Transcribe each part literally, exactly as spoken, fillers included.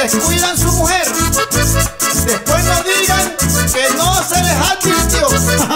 descuidan su mujer, después no digan que no se les advirtió.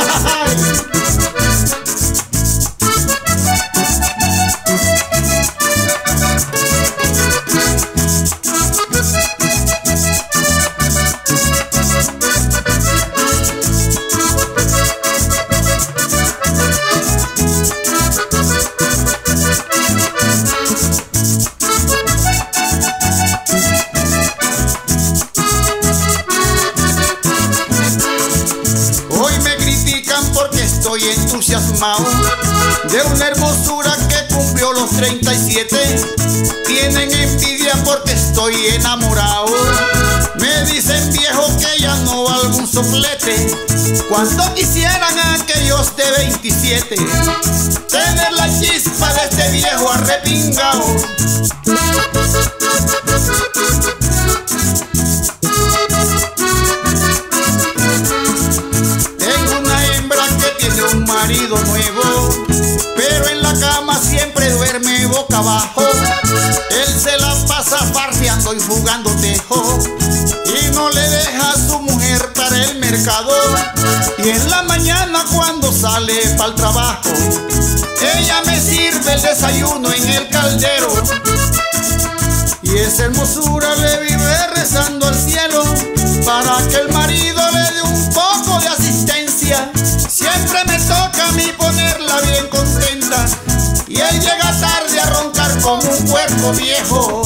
Estoy entusiasmado de una hermosura que cumplió los treinta y siete. Tienen envidia porque estoy enamorado. Me dicen viejo que ya no valgo un soplete. Cuánto quisieran aquellos de veintisiete tener la chispa de este viejo arrepingao. Un marido nuevo, pero en la cama siempre duerme boca abajo. Él se la pasa farreando y jugando tejo y no le deja a su mujer para el mercado. Y en la mañana cuando sale para el trabajo, ella me sirve el desayuno en el caldero. Y esa hermosura le vive rezando al cielo para que el marido le dé un poco de asistencia. Siempre me toca a mí ponerla bien contenta y él llega tarde a roncar como un puerco viejo.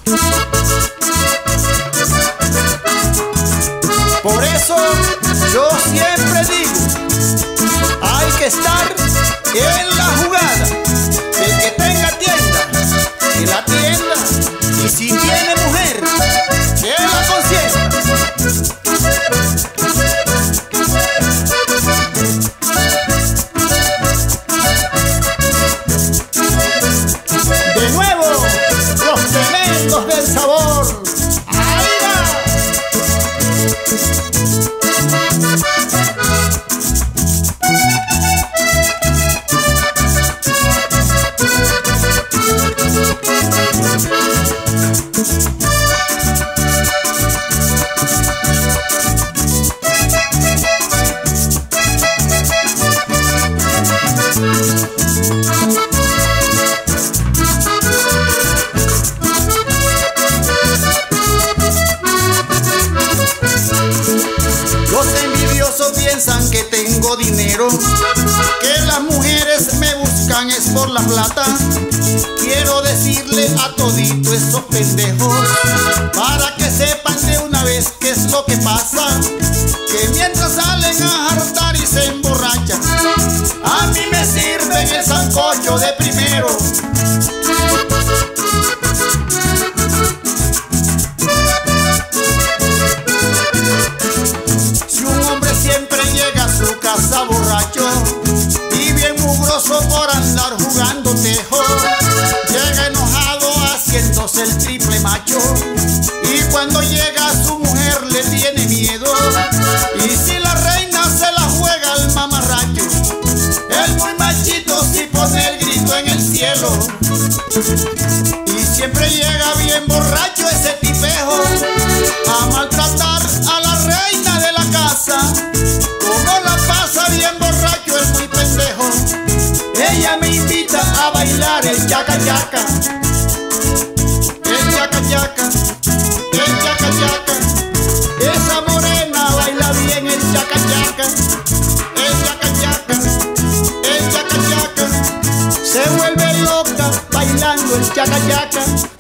Por eso yo siempre digo, hay que estar en la jugada. El que tenga tienda, que la tienda, y si tiene mujer, que la consienta. Del sabor, ahí va. Piensan que tengo dinero, que las mujeres me buscan es por la plata. Quiero decirle a todito esos pendejos, para que sepan de una vez qué es lo que pasa, que mientras salen a hartar y se emborrachan, a mí me sirven el sancocho de primero. Borracho y bien mugroso por andar jugando tejo, llega enojado haciéndose el triple macho, y cuando llega a su mujer le tiene miedo, y si la reina se la juega al mamarracho, el muy machito si pone el grito en el cielo. Y siempre llega bien borracho ese tipejo a maltratar a la reina de la casa. Como la pasa bien borracho el muy pendejo, ella me invita a bailar el yaca yaca. El yaca yaca, el yaca yaca. Esa morena baila bien el yaca yaca. El yaca yaca, el yaca yaca. Se vuelve loca bailando el yaca yaca.